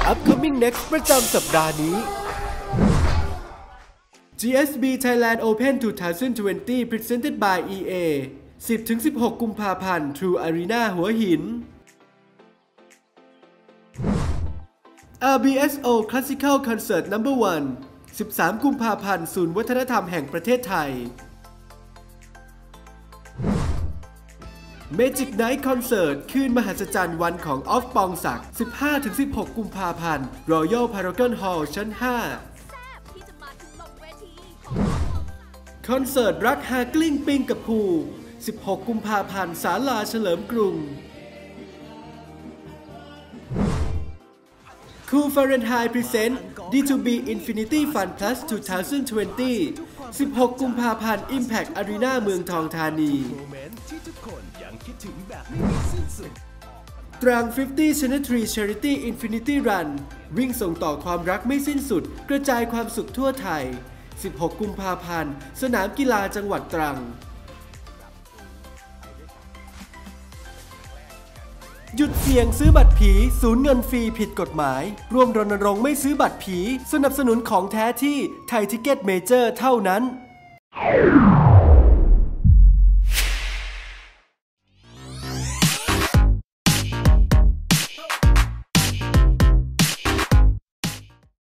Upcoming Next ประจำสัปดาห์นี้ GSB Thailand Open 2020 Presented by EA 10-16 กุมภาพันธ์ True Arena หัวหิน RBSO Classical Concert No. 1 13 กุมภาพันธ์ ศูนย์วัฒนธรรมแห่งประเทศไทย Magic Night Concert คืนมหัศจรรย์วันของออฟปองศักดิ์ 15-16 กุมภาพันธ์ Royal Paragon Hall ชั้น 5 คอนเสิร์ตรักฮากลิ้งปิงกับภู 16 กุมภาพันธ์ ศาลาเฉลิมกรุง Cool Fahrenheit Present D2B Infinity Fun Plus 2020 16 กุมภาพันธ์ Impact Arena เมืองทองธานี ตรัง 50 Cemetery Charity Infinity Run วิ่งส่งต่อความรักไม่สิ้นสุดกระจายความสุขทั่วไทย 16 กุมภาพันธ์ สนามกีฬาจังหวัดตรัง หยุดเสี่ยงซื้อบัตรผีสูญเงินฟรีผิดกฎหมายร่วมรณรงค์ไม่ซื้อบัตรผีสนับสนุนของแท้ที่ไทยทิเก็ตเมเจอร์เท่านั้น